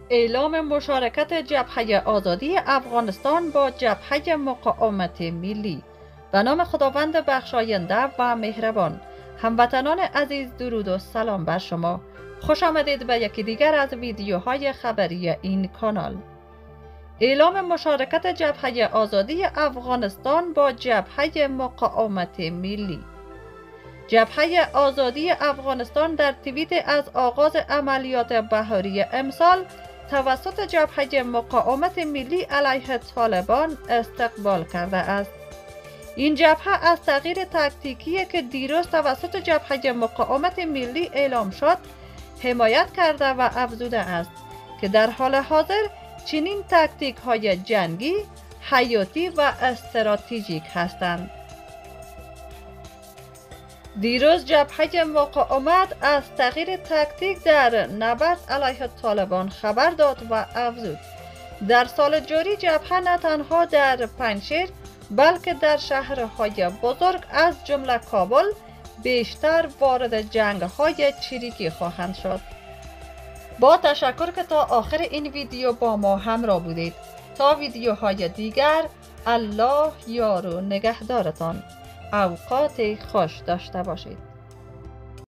اعلام مشارکت جبهه آزادی افغانستان با جبهه مقاومت ملی. به نام خداوند بخشاینده و مهربان. هموطنان عزیز، درود و سلام بر شما. خوش آمدید به یکی دیگر از ویدیوهای خبری این کانال. اعلام مشارکت جبهه آزادی افغانستان با جبهه مقاومت ملی. جبهه آزادی افغانستان در توییت از آغاز عملیات بهاری امسال توسط جبهه مقاومت ملی علیه طالبان استقبال کرده است. این جبهه از تغییر تاکتیکی که دیروز توسط جبهه مقاومت ملی اعلام شد حمایت کرده و افزوده است که در حال حاضر چنین تاکتیک های جنگی، حیاتی و استراتژیک هستند. دیروز جبهه مقاومت از تغییر تاکتیک در نبرد علیه طالبان خبر داد و افزود در سال جاری جبهه نه تنها در پنجشیر بلکه در شهرهای بزرگ از جمله کابل بیشتر وارد جنگ‌های چریکی خواهند شد. با تشکر که تا آخر این ویدیو با ما همراه بودید. تا ویدیوهای دیگر، الله یار و نگهدارتان. اوقات خوش داشته باشید.